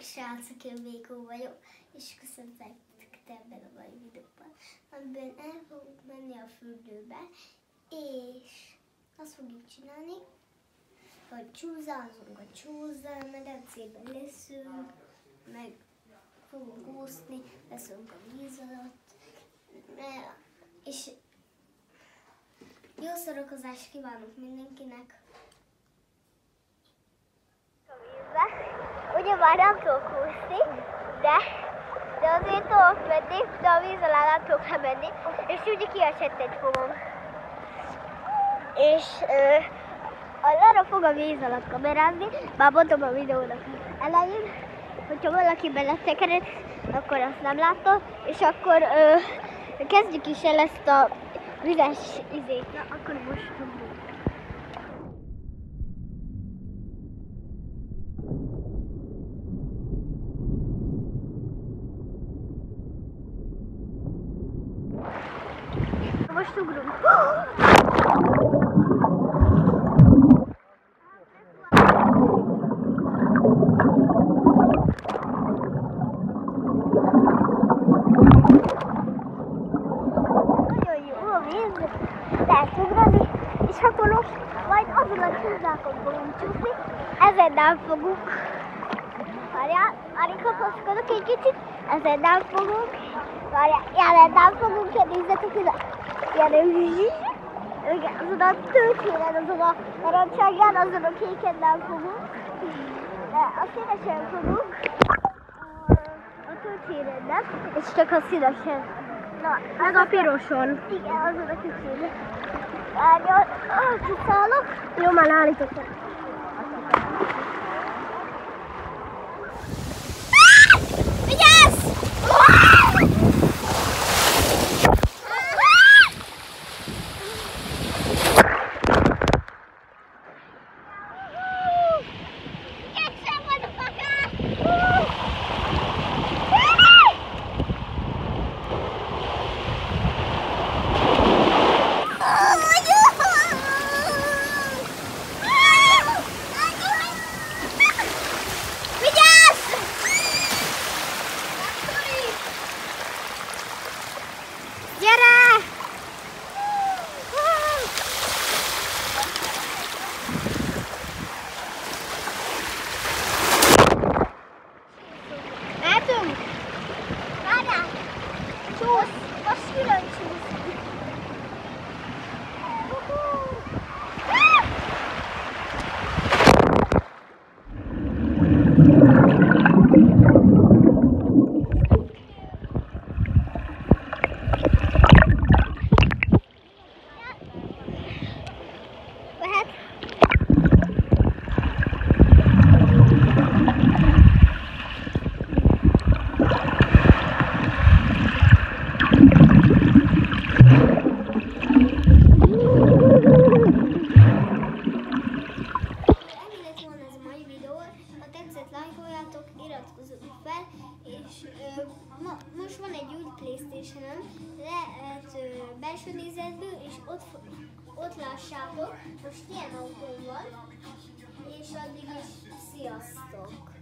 srácok, én Vékó vagyok, és köszöntek ebben a mai videóban, amiben el fogunk menni a fürdőbe, és azt fogjuk csinálni, hogy csúszázunk a csúszán, medencében leszünk, meg fogunk úszni, leszünk a víz alatt, és jó szórakozást kívánok mindenkinek! A vízbe, ugye már nem tudok úszni, de azért tudok menni, de a víz alá nem tudok lemenni, és ugye kiesett fogom. És arra fog a víz alatt kamerázni, már mondom a videónak elején, hogyha valaki beletekered, akkor azt nem látta, és akkor kezdjük is el ezt a vizes izét. Na, akkor most tudjuk. Most ugrunk. Nagyon jó a víz, lehet ugrani, és akkor most majd azon a csúszdákon fogunk csúszni, ezen nem fogunk. Várjál, már kapaszkodok egy kicsit, ezen nem fogunk. Várjál, jelen nem fogunk, nézzetek ide. Igen, azon a tőkéren, azon a narancsárgán, azon a kéken nem fogunk. De a színesen fogunk. A tőkéren nem, és csak a színesen. Na, meg a piroson. Igen, azon a kicsin. Várjál, kiszállok. Jó, már állítottam. Vigyázz! Iratkozzatok fel, és most van egy új PlayStation-om, lehet belső nézetből, és ott lássátok, most ilyen autóm van, és addig is sziasztok!